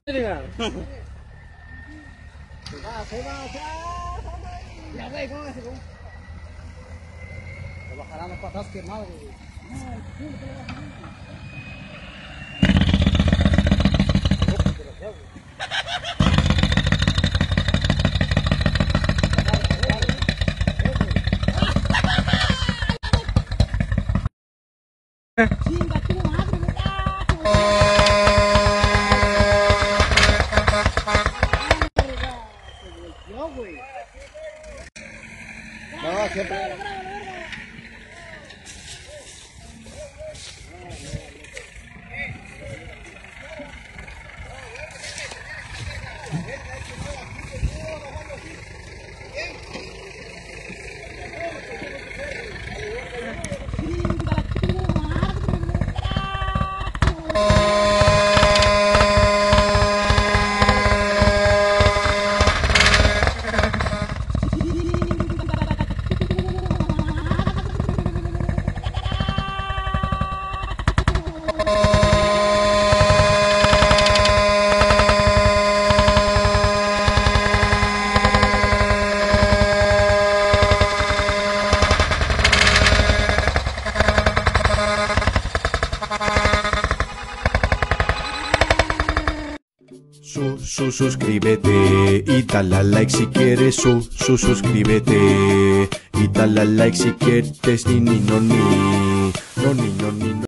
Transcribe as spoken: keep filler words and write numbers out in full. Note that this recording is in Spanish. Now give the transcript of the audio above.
这个。 谁吧谁吧谁啊！两位公安系统，我把海南的把他给拿了。No, siempre. Su, su, suscríbete y dale a like si quieres. Su, su, suscríbete y dale a like si quieres. Ni, ni, no, ni, no, ni, no, ni, no.